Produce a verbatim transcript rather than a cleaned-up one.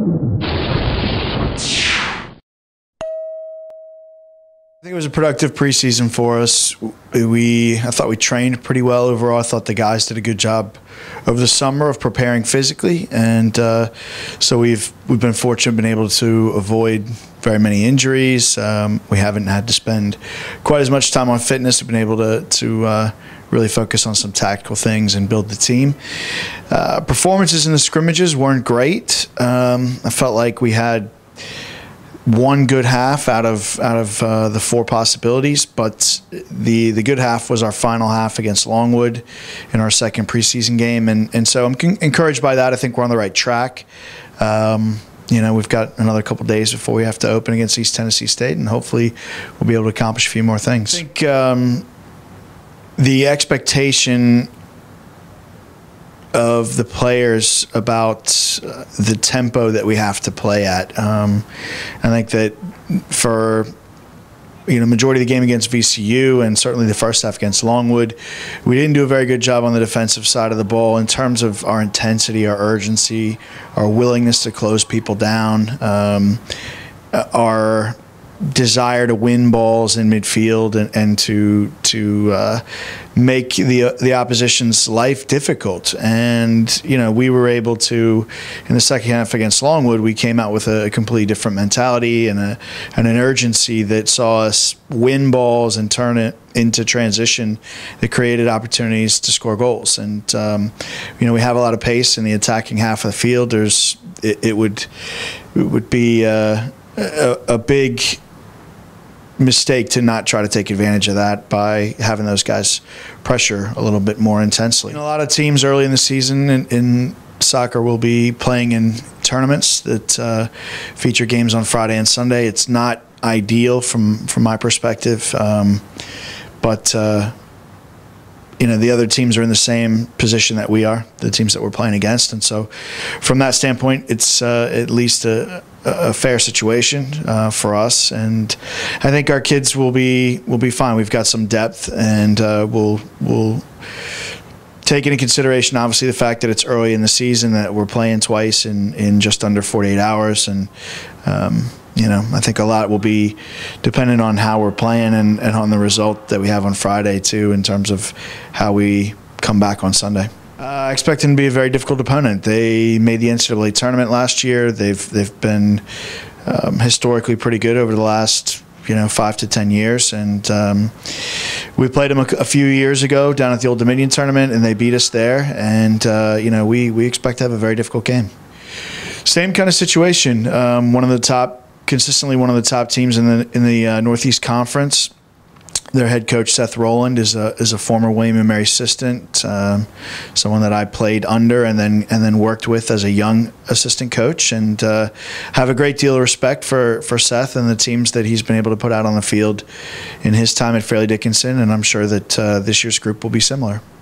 I think it was a productive preseason for us. We, I thought we trained pretty well overall. I thought the guys did a good job over the summer of preparing physically, and uh, so we've we've been fortunate, been able to avoid very many injuries. Um, we haven't had to spend quite as much time on fitness. We've been able to to uh, really focus on some tactical things and build the team. Uh, performances in the scrimmages weren't great. Um, I felt like we had one good half out of out of uh, the four possibilities, but the the good half was our final half against Longwood in our second preseason game, and and so I'm encouraged by that. I think we're on the right track. Um, you know, we've got another couple days before we have to open against East Tennessee State, and hopefully we'll be able to accomplish a few more things. I think um, the expectation of the players about uh, the tempo that we have to play at. Um, I think that for you know majority of the game against V C U and certainly the first half against Longwood, we didn't do a very good job on the defensive side of the ball in terms of our intensity, our urgency, our willingness to close people down, um, our desire to win balls in midfield and, and to to uh, make the the opposition's life difficult. And you know, we were able to, in the second half against Longwood, we came out with a completely different mentality and a and an urgency that saw us win balls and turn it into transition that created opportunities to score goals. And um, you know, we have a lot of pace in the attacking half of the field. There's it, it would it would be uh, a, a big mistake to not try to take advantage of that by having those guys pressure a little bit more intensely. And a lot of teams early in the season in, in soccer will be playing in tournaments that uh, feature games on Friday and Sunday. It's not ideal from from my perspective, um, but uh, you know, the other teams are in the same position that we are, the teams that we're playing against, and so from that standpoint, it's uh, at least a, a fair situation uh, for us, and I think our kids will be will be fine. We've got some depth, and uh, we'll we'll take into consideration obviously the fact that it's early in the season, that we're playing twice in in just under forty-eight hours, and um, you know, I think a lot will be dependent on how we're playing and, and on the result that we have on Friday too, in terms of how we come back on Sunday. Uh, I expect them to be a very difficult opponent. They made the N C double A tournament last year. They've they've been um, historically pretty good over the last you know five to ten years, and um, we played them a, a few years ago down at the Old Dominion tournament, and they beat us there. And uh, you know we we expect to have a very difficult game. Same kind of situation. Um, one of the top. Consistently one of the top teams in the in the uh, Northeast Conference. Their head coach Seth Rowland is a is a former William and Mary assistant, um, someone that I played under and then and then worked with as a young assistant coach, and uh, have a great deal of respect for for Seth and the teams that he's been able to put out on the field in his time at Fairleigh Dickinson, and I'm sure that uh, this year's group will be similar.